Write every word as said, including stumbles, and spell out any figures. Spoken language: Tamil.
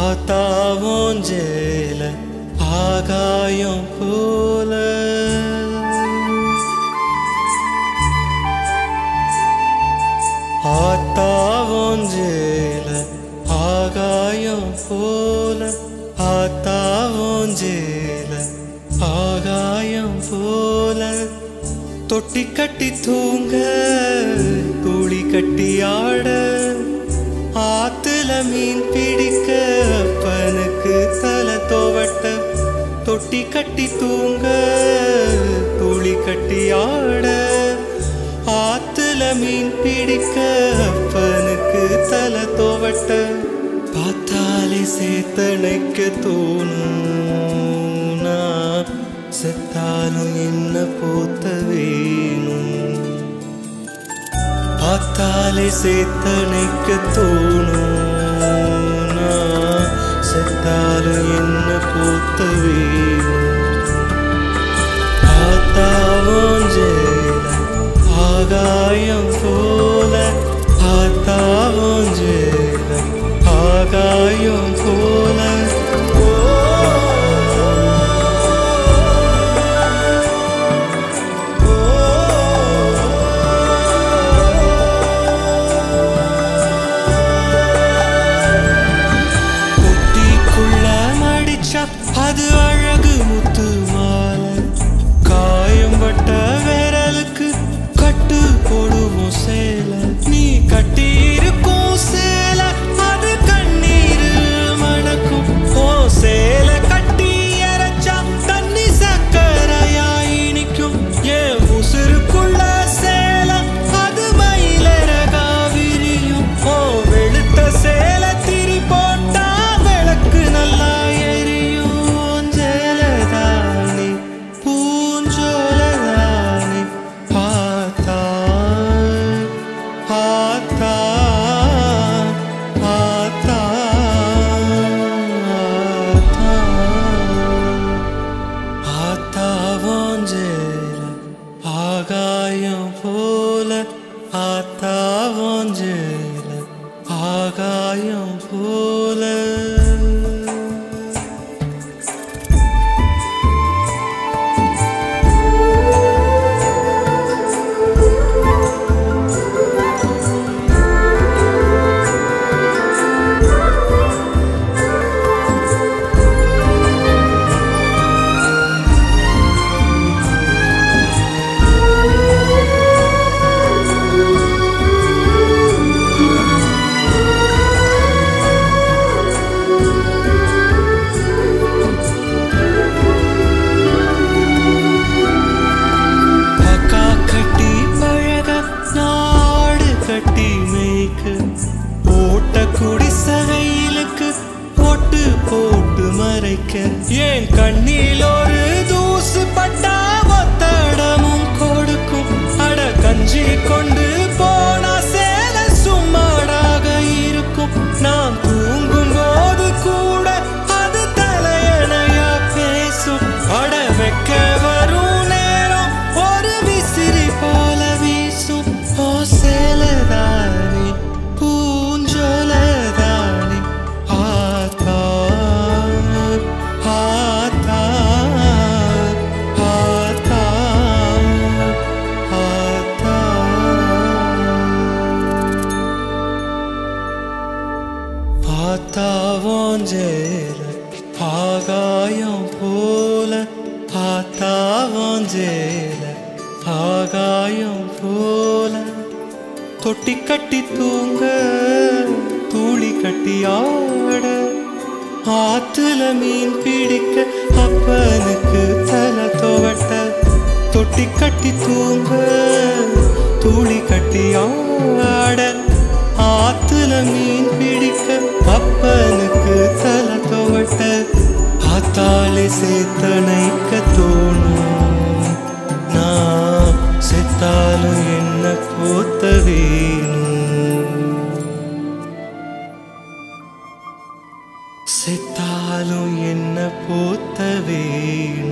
ஆத்தா உன் சேல ஆகாயம் போல ஆத்தா உன் சேல ஆகாயம் போல ஆத்தா உன் சேல ஆகாயம் போல தொட்டி கட்டி தூங்க துளி கட்டி ஆட ஆத்துல மீன் பிடிக்க அப்பனுக்கு தலை தோவட்ட தொட்டி கட்டி தூங்க துளி கட்டி ஆட ஆத்துல மீன் பிடிக்க அப்பனுக்கு தலை தோவட்ட பார்த்தாலே சேத்தனைக்க தோணும் நான் செத்தாலும் என்ன போத்த வேணும் பார்த்தாலே சேத்தனைக்க தோணும் நான் செத்தாலும் என்ன போத்த வேணும் ஆத்தா உன் சேல ஆகாயம் போல ஆத்தா உன் சேல ஆகாயம் போல அது அழகு முத்து மாலை காயம் பட்ட விரலுக்கு கட்டு போடுவோம் சேல நீ கட்டி இருக்கும் சேல அது கண்ணீர் மணக்கும் ஓ சேல கட்டி அரைச்சா தண்ணி சக்கரையா இனிக்கும் ஏன் உசுருக்குள்ள சேல அது மயிலரகா விரியும் ஓ வெளுத்த சேல திரி போட்டா விளக்கு நல்லா ஆகாயம் போல ஆத்தா உன் சேல ஆகாயம் போல குடிசகையிலுக்கு போட்டு போட்டு மறைக்க ஏன் கண்ணில் ஒரு தூசு பட்டா ஒத்தடமும் கொடுக்கும் அட கஞ்சி கொண்டு போனா சேல சும்மாடாக இருக்கும் நான் தூங்கும் போது கூட அது தலையணையா பேசும் அட வைக்க வரும் நேரம் ஒரு விசிறி போல வீசும் ஓ சேலதானே பூஞ்சோலதானே ஆத்தா ஆத்தா ஆத்தா ஆத்தா ஆத்தா உன் சேல ஆகாயம் போல ஆத்தா உன் சேல ஆகாயம் போல தொட்டி கட்டி தூங்க தூளி கட்டி ஆட ஆத்துல மீன் பிடிக்க அப்பனுக்கு தலை தோவட்ட தொட்டி கட்டி தூங்க தூளி கட்டி ஆட ஆத்துல மீன் பிடிக்க அப்பனுக்கு தலை தோவட்ட ஆத்தாலே சேத்தனைக்க தோணும் நான் செத்தாலும் என்ன போத்த வேணும் செத்தாலும் என்ன போத்த வேணும்